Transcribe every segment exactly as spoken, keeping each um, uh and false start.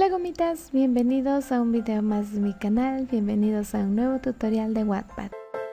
Hola gomitas, bienvenidos a un video más de mi canal, bienvenidos a un nuevo tutorial de Wattpad.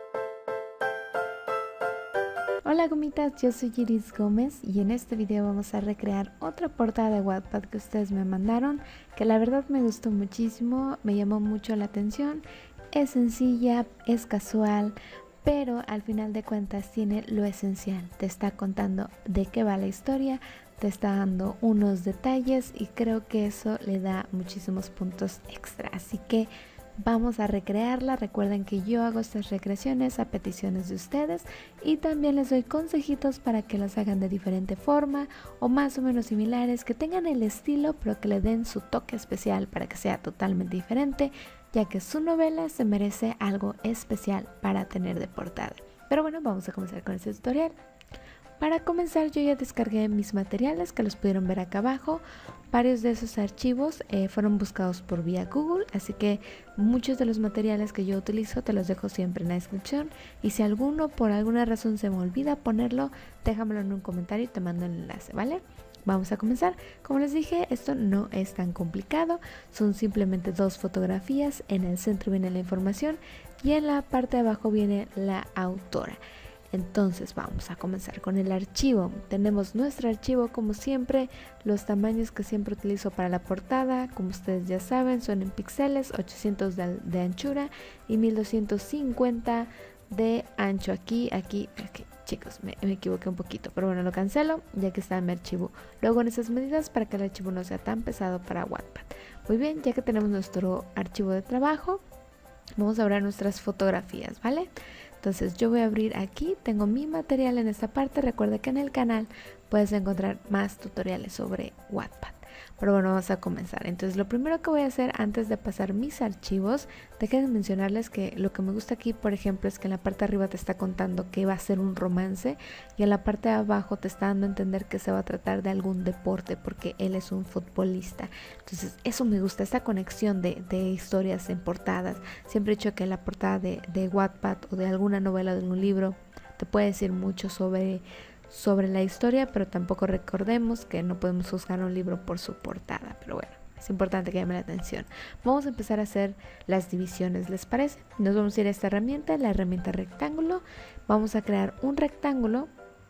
Hola gomitas, yo soy Iris Gómez y en este video vamos a recrear otra portada de Wattpad que ustedes me mandaron, que la verdad me gustó muchísimo, me llamó mucho la atención, es sencilla, es casual, pero al final de cuentas tiene lo esencial, te está contando de qué va la historia, te está dando unos detalles y creo que eso le da muchísimos puntos extra, así que vamos a recrearla. Recuerden que yo hago estas recreaciones a peticiones de ustedes y también les doy consejitos para que las hagan de diferente forma o más o menos similares, que tengan el estilo pero que le den su toque especial para que sea totalmente diferente, ya que su novela se merece algo especial para tener de portada. Pero bueno, vamos a comenzar con este tutorial. Para comenzar, yo ya descargué mis materiales que los pudieron ver acá abajo. Varios de esos archivos eh, fueron buscados por vía Google, así que muchos de los materiales que yo utilizo te los dejo siempre en la descripción. Y si alguno por alguna razón se me olvida ponerlo, déjamelo en un comentario y te mando el enlace, ¿vale? Vamos a comenzar. Como les dije, esto no es tan complicado, son simplemente dos fotografías. En el centro viene la información y en la parte de abajo viene la autora. Entonces vamos a comenzar con el archivo. Tenemos nuestro archivo como siempre, los tamaños que siempre utilizo para la portada, como ustedes ya saben, son en píxeles, ochocientos de, de anchura y mil doscientos cincuenta de ancho. Aquí, aquí, aquí, chicos, me, me equivoqué un poquito, pero bueno, lo cancelo ya que está en mi archivo. Luego en esas medidas para que el archivo no sea tan pesado para Wattpad. Muy bien, ya que tenemos nuestro archivo de trabajo, vamos a abrir nuestras fotografías, ¿vale? Entonces yo voy a abrir aquí, tengo mi material en esta parte. Recuerda que en el canal puedes encontrar más tutoriales sobre Wattpad. Pero bueno, vamos a comenzar. Entonces lo primero que voy a hacer antes de pasar mis archivos, déjenme mencionarles que lo que me gusta aquí, por ejemplo, es que en la parte de arriba te está contando que va a ser un romance y en la parte de abajo te está dando a entender que se va a tratar de algún deporte porque él es un futbolista. Entonces eso me gusta, esta conexión de, de historias en portadas. Siempre he dicho que la portada de, de Wattpad o de alguna novela o de un libro te puede decir mucho sobre sobre la historia, pero tampoco recordemos que no podemos juzgar un libro por su portada, pero bueno, es importante que llame la atención. Vamos a empezar a hacer las divisiones, ¿les parece? Nos vamos a ir a esta herramienta, la herramienta rectángulo. Vamos a crear un rectángulo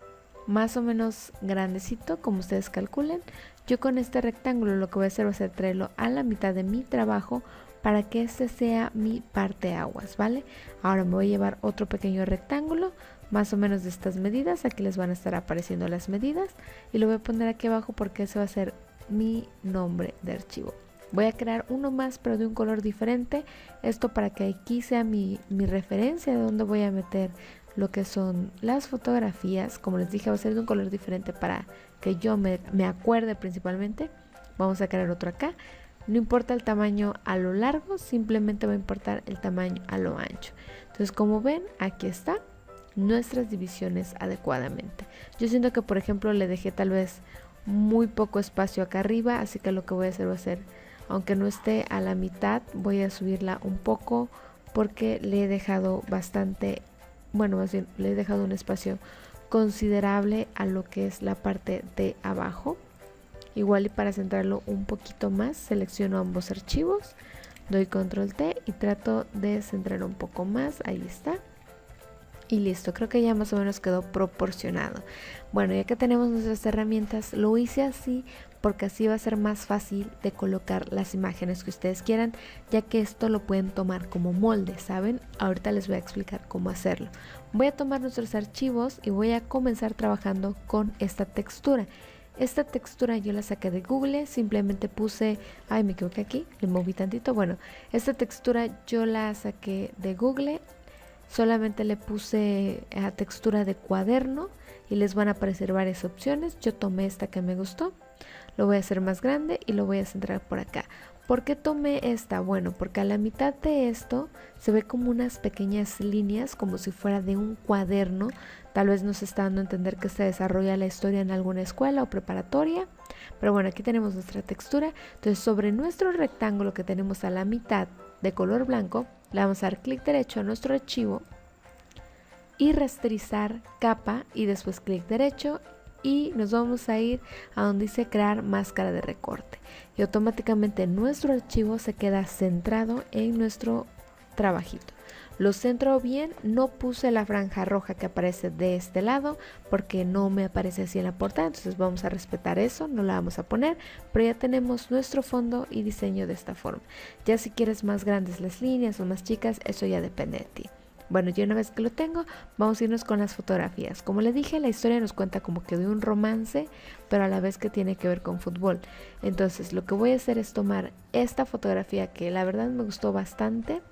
más o menos grandecito, como ustedes calculen. Yo con este rectángulo lo que voy a hacer va a ser traerlo a la mitad de mi trabajo para que este sea mi parte aguas, ¿vale? Ahora me voy a llevar otro pequeño rectángulo más o menos de estas medidas. Aquí les van a estar apareciendo las medidas y lo voy a poner aquí abajo porque ese va a ser mi nombre de archivo. Voy a crear uno más pero de un color diferente, esto para que aquí sea mi, mi referencia de donde voy a meter lo que son las fotografías. Como les dije, va a ser de un color diferente para que yo me, me acuerde principalmente. Vamos a crear otro acá. No importa el tamaño a lo largo, simplemente va a importar el tamaño a lo ancho. Entonces, como ven, aquí está nuestras divisiones adecuadamente. Yo siento que, por ejemplo, le dejé tal vez muy poco espacio acá arriba, así que lo que voy a hacer va a ser, aunque no esté a la mitad, voy a subirla un poco porque le he dejado bastante, bueno, más bien le he dejado un espacio considerable a lo que es la parte de abajo. Igual y para centrarlo un poquito más, selecciono ambos archivos, doy control T y trato de centrar un poco más. Ahí está. Y listo, creo que ya más o menos quedó proporcionado. Bueno, ya que tenemos nuestras herramientas, lo hice así porque así va a ser más fácil de colocar las imágenes que ustedes quieran, ya que esto lo pueden tomar como molde, ¿saben? Ahorita les voy a explicar cómo hacerlo. Voy a tomar nuestros archivos y voy a comenzar trabajando con esta textura. Esta textura yo la saqué de Google, simplemente puse, ay me equivoqué aquí, le moví tantito. Bueno, esta textura yo la saqué de Google, solamente le puse a textura de cuaderno y les van a aparecer varias opciones. Yo tomé esta que me gustó, lo voy a hacer más grande y lo voy a centrar por acá. ¿Por qué tomé esta? Bueno, porque a la mitad de esto se ve como unas pequeñas líneas, como si fuera de un cuaderno. Tal vez nos está dando a entender que se desarrolla la historia en alguna escuela o preparatoria. Pero bueno, aquí tenemos nuestra textura. Entonces, sobre nuestro rectángulo que tenemos a la mitad de color blanco, le vamos a dar clic derecho a nuestro archivo y rasterizar capa y después clic derecho y nos vamos a ir a donde dice crear máscara de recorte y automáticamente nuestro archivo se queda centrado en nuestro trabajito. Lo centro bien, no puse la franja roja que aparece de este lado porque no me aparece así en la portada, entonces vamos a respetar eso, no la vamos a poner, pero ya tenemos nuestro fondo y diseño de esta forma. Ya si quieres más grandes las líneas o más chicas, eso ya depende de ti. Bueno, ya una vez que lo tengo, vamos a irnos con las fotografías. Como les dije, la historia nos cuenta como que de un romance, pero a la vez que tiene que ver con fútbol. Entonces, lo que voy a hacer es tomar esta fotografía que la verdad me gustó bastante,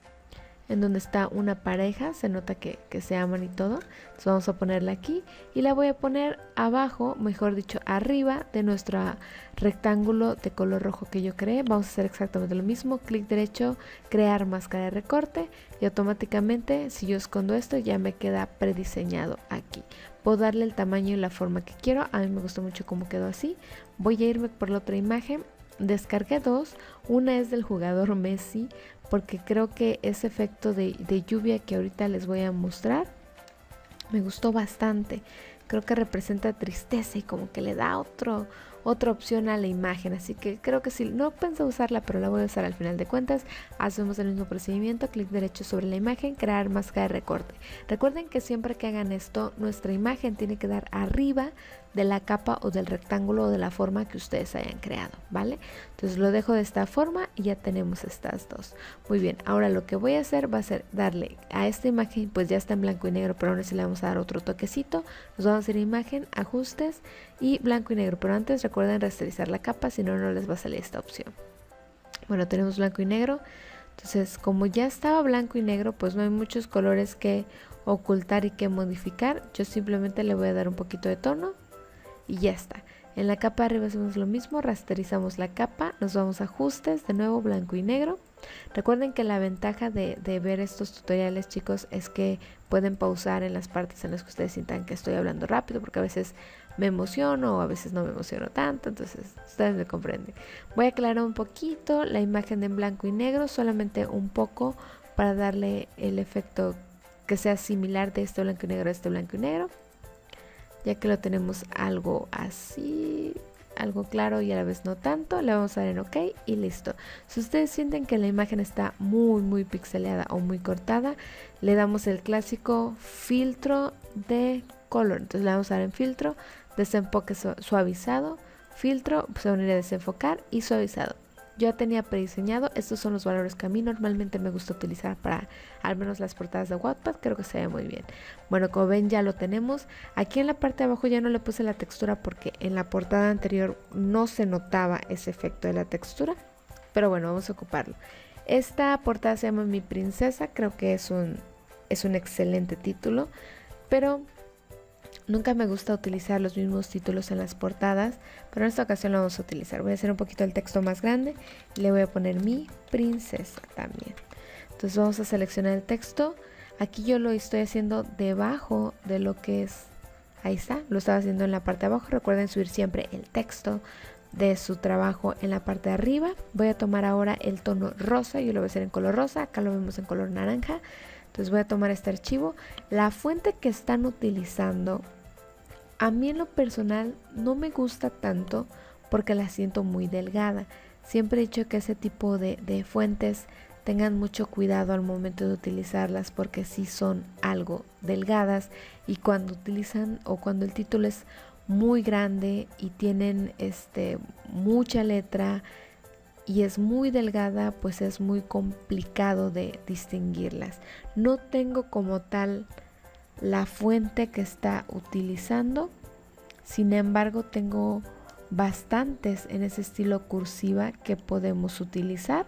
en donde está una pareja, se nota que, que se aman y todo. Entonces vamos a ponerla aquí y la voy a poner abajo, mejor dicho arriba de nuestro rectángulo de color rojo que yo creé. Vamos a hacer exactamente lo mismo, clic derecho, crear máscara de recorte y automáticamente si yo escondo esto ya me queda prediseñado aquí. Puedo darle el tamaño y la forma que quiero, a mí me gustó mucho cómo quedó así. Voy a irme por la otra imagen. Descargué dos, una es del jugador Messi porque creo que ese efecto de, de lluvia que ahorita les voy a mostrar me gustó bastante. Creo que representa tristeza y como que le da otro, otra opción a la imagen, así que creo que sí, no pensé usarla, pero la voy a usar al final de cuentas. Hacemos el mismo procedimiento, clic derecho sobre la imagen, crear máscara de recorte. Recuerden que siempre que hagan esto, nuestra imagen tiene que dar arriba de la capa o del rectángulo o de la forma que ustedes hayan creado, ¿vale? Entonces lo dejo de esta forma y ya tenemos estas dos. Muy bien, ahora lo que voy a hacer va a ser darle a esta imagen, pues ya está en blanco y negro, pero ahora sí le vamos a dar otro toquecito. Nos vamos a ir a imagen, ajustes y blanco y negro, pero antes recuerden rasterizar la capa, si no, no les va a salir esta opción. Bueno, tenemos blanco y negro. Entonces, como ya estaba blanco y negro, pues no hay muchos colores que ocultar y que modificar. Yo simplemente le voy a dar un poquito de tono y ya está. En la capa de arriba hacemos lo mismo, rasterizamos la capa, nos vamos a ajustes, de nuevo blanco y negro. Recuerden que la ventaja de, de ver estos tutoriales, chicos, es que pueden pausar en las partes en las que ustedes sientan que estoy hablando rápido, porque a veces me emociono o a veces no me emociono tanto, entonces ustedes me comprenden. Voy a aclarar un poquito la imagen en blanco y negro, solamente un poco para darle el efecto que sea similar de este blanco y negro a este blanco y negro. Ya que lo tenemos algo así, algo claro y a la vez no tanto, le vamos a dar en OK y listo. Si ustedes sienten que la imagen está muy muy pixeleada o muy cortada, le damos el clásico filtro de color. Entonces le vamos a dar en filtro, desenfoque suavizado, filtro, se va a unir a desenfocar y suavizado. Yo ya tenía prediseñado, estos son los valores que a mí normalmente me gusta utilizar para al menos las portadas de Wattpad, creo que se ve muy bien. Bueno, como ven ya lo tenemos. Aquí en la parte de abajo ya no le puse la textura porque en la portada anterior no se notaba ese efecto de la textura, pero bueno, vamos a ocuparlo. Esta portada se llama Mi Princesa, creo que es un, es un excelente título, pero nunca me gusta utilizar los mismos títulos en las portadas, pero en esta ocasión lo vamos a utilizar. Voy a hacer un poquito el texto más grande y le voy a poner Mi Princesa también. Entonces vamos a seleccionar el texto. Aquí yo lo estoy haciendo debajo de lo que es, ahí está, lo estaba haciendo en la parte de abajo. Recuerden subir siempre el texto de su trabajo en la parte de arriba. Voy a tomar ahora el tono rosa, yo lo voy a hacer en color rosa, acá lo vemos en color naranja. Entonces voy a tomar este archivo. La fuente que están utilizando, a mí en lo personal no me gusta tanto porque la siento muy delgada. Siempre he dicho que ese tipo de, de fuentes tengan mucho cuidado al momento de utilizarlas porque sí son algo delgadas y cuando utilizan o cuando el título es muy grande y tienen este mucha letra y es muy delgada, pues es muy complicado de distinguirlas. No tengo como tal la fuente que está utilizando, sin embargo tengo bastantes en ese estilo cursiva que podemos utilizar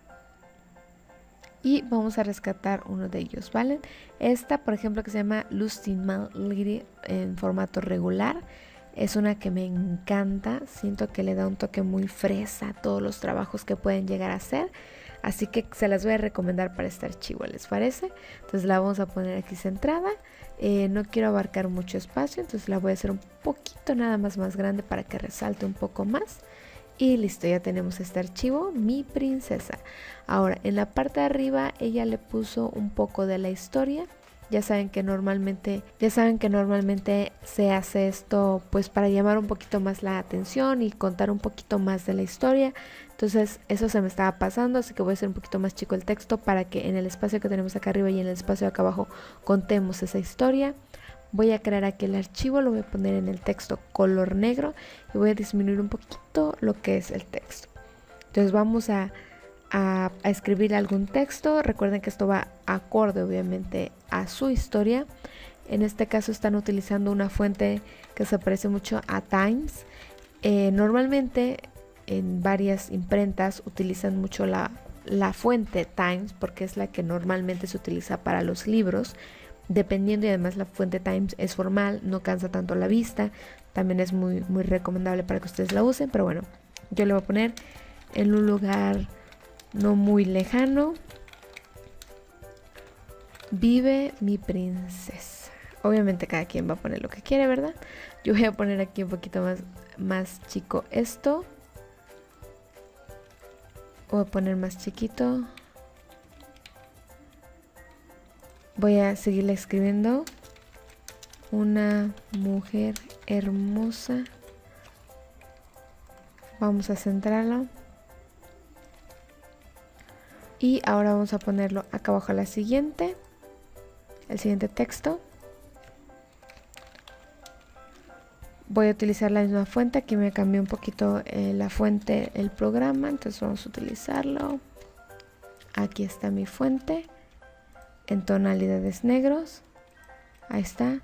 y vamos a rescatar uno de ellos, ¿vale? Esta, por ejemplo, que se llama Lustin Lady en formato regular, es una que me encanta. Siento que le da un toque muy fresa a todos los trabajos que pueden llegar a hacer, así que se las voy a recomendar para este archivo, ¿les parece? Entonces la vamos a poner aquí centrada. Eh, no quiero abarcar mucho espacio, entonces la voy a hacer un poquito nada más más grande para que resalte un poco más. Y listo, ya tenemos este archivo, Mi Princesa. Ahora, en la parte de arriba ella le puso un poco de la historia Ya saben que normalmente, ya saben que normalmente se hace esto pues para llamar un poquito más la atención y contar un poquito más de la historia. Entonces eso se me estaba pasando, así que voy a hacer un poquito más chico el texto para que en el espacio que tenemos acá arriba y en el espacio de acá abajo contemos esa historia. Voy a crear aquí el archivo, lo voy a poner en el texto color negro y voy a disminuir un poquito lo que es el texto. Entonces vamos a, a, a escribir algún texto. Recuerden que esto va acorde obviamente a su historia. En este caso están utilizando una fuente que se parece mucho a Times. Eh, normalmente en varias imprentas utilizan mucho la, la fuente Times porque es la que normalmente se utiliza para los libros. Dependiendo, y además la fuente Times es formal, no cansa tanto la vista, también es muy, muy recomendable para que ustedes la usen, pero bueno, yo le voy a poner en un lugar no muy lejano, vive mi princesa. Obviamente cada quien va a poner lo que quiere, ¿verdad? Yo voy a poner aquí un poquito más, más chico esto, voy a poner más chiquito. Voy a seguirle escribiendo. Una mujer hermosa. Vamos a centrarlo. Y ahora vamos a ponerlo acá abajo la siguiente. El siguiente texto. Voy a utilizar la misma fuente. Aquí me cambió un poquito eh, la fuente, el programa. Entonces vamos a utilizarlo. Aquí está mi fuente. En tonalidades negros, ahí está.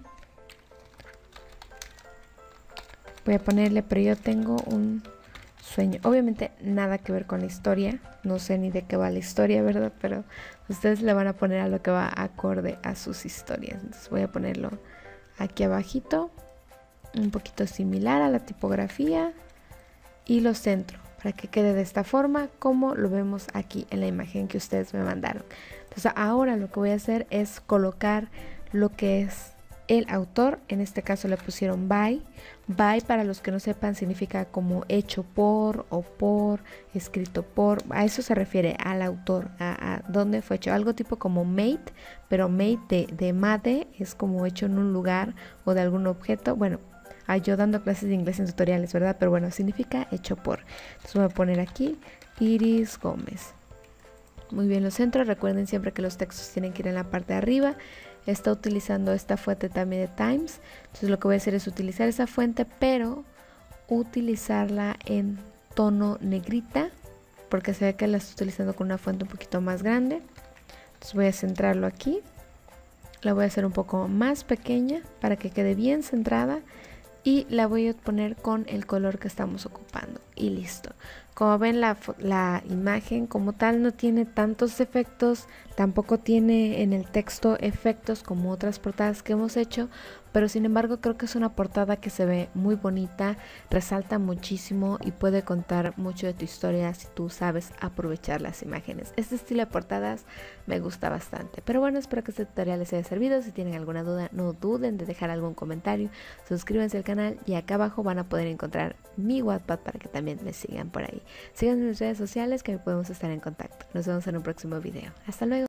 Voy a ponerle, pero yo tengo un sueño, obviamente nada que ver con la historia, no sé ni de qué va la historia, ¿verdad? Pero ustedes le van a poner a lo que va acorde a sus historias. Entonces voy a ponerlo aquí abajito, un poquito similar a la tipografía, y lo centro para que quede de esta forma como lo vemos aquí en la imagen que ustedes me mandaron. Entonces ahora lo que voy a hacer es colocar lo que es el autor. En este caso le pusieron by. By, para los que no sepan, significa como hecho por o por, escrito por. A eso se refiere al autor, a, a dónde fue hecho. Algo tipo como made, pero made de, de made es como hecho en un lugar o de algún objeto. Bueno, yo dando clases de inglés en tutoriales, ¿verdad? Pero bueno, significa hecho por. Entonces voy a poner aquí Iris Gómez. Muy bien, los centros. Recuerden siempre que los textos tienen que ir en la parte de arriba. Está utilizando esta fuente también de Times. Entonces lo que voy a hacer es utilizar esa fuente, pero utilizarla en tono negrita, porque se ve que la estoy utilizando con una fuente un poquito más grande. Entonces voy a centrarlo aquí. La voy a hacer un poco más pequeña para que quede bien centrada. Y la voy a poner con el color que estamos ocupando. Y listo. Como ven, la, la imagen como tal no tiene tantos efectos. Tampoco tiene en el texto efectos como otras portadas que hemos hecho. Pero sin embargo creo que es una portada que se ve muy bonita. Resalta muchísimo y puede contar mucho de tu historia si tú sabes aprovechar las imágenes. Este estilo de portadas me gusta bastante. Pero bueno, espero que este tutorial les haya servido. Si tienen alguna duda, no duden de dejar algún comentario. Suscríbanse al canal y acá abajo van a poder encontrar mi Wattpad para que también me sigan por ahí. Síganme en mis redes sociales que podemos estar en contacto. Nos vemos en un próximo video. Hasta luego.